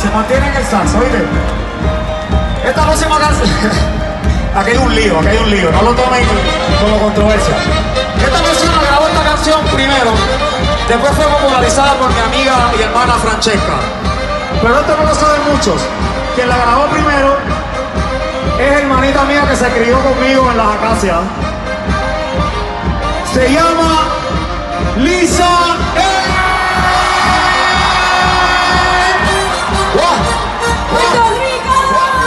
se mantiene en el saxo, ¿oíste? Esta próxima canción... Aquí hay un lío, no lo tomen como controversia. Esta persona grabó esta canción primero, después fue popularizada por mi amiga y hermana Francesca. Pero esto no lo saben muchos. Quien la grabó primero es hermanita mía que se crió conmigo en las Acacias. Se llama Lisa ¡Puerto Rico!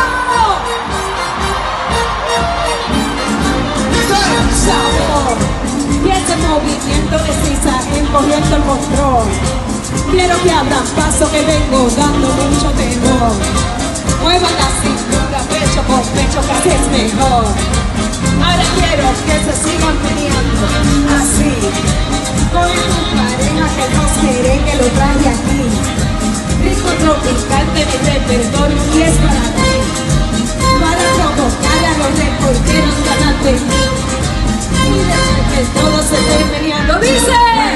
Sabor y ese movimiento de Lisa cogiendo el control. Quiero que abran paso, que vengo dando mucho temor. Muevan la cintura, pecho con pecho, que así es mejor. Ahora quiero que se sigan meneando así, con tu pareja que nos quiere, que lo traje aquí. Ritmo tropical de mi repertorio y es para ti, para provocar a los reporteros ganas de mí. Y desde que todo se esté meneando, dice: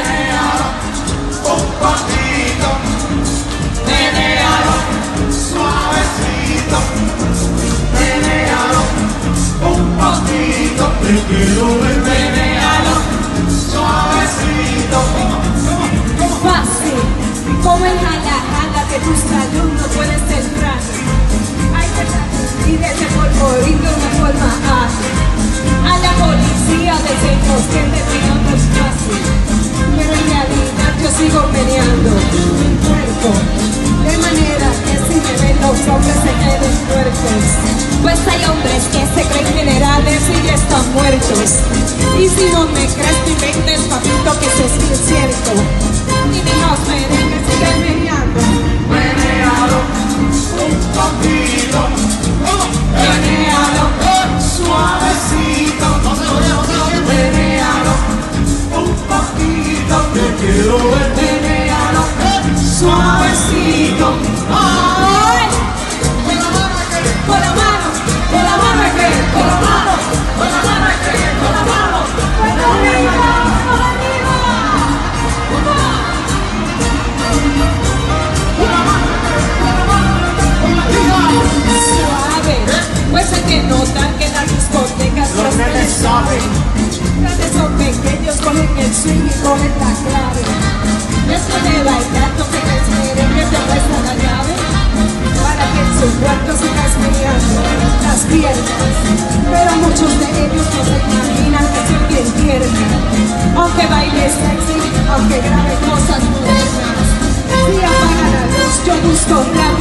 un poquito, menealo, suavecito, menealo, un poquito, te quiero ver, menealo, suavecito. Fácil, como el jala que tu salud no puedes entrar. Hay que salir de ese polvorito de una forma a la policía de centros que te digan no es fácil. Pero en realidad yo sigo meneando mi cuerpo, de manera que si me ven los hombres se queden muertos. Pues hay hombres que se creen generales y ya están muertos. Y si no me crees, te inventes, papito, que eso sí es cierto. Y mi house merengue sigue meneando. Menealo, un poquito, menealo, suavecito, menealo, un poquito, te quiero ver, menealo, suavecito. ¡Ay! Con la mano, con la mano es que, con la mano, con la mano es que, con la mano. ¡Puerto Rico, vamos arriba! Suave, pues hay que notar que las discotecas Los nenes saben. grandes son pequeños, cogen el swing y cogen la clave. Después de bailar, no te esperen que te muestra la llave, para que en su cuarto sigas meneando las piernas. Pero muchos de ellos no se imaginan que soy bien tierna, aunque baile sexy, aunque grabe cosas modernas. Si apaga la luz, yo busco la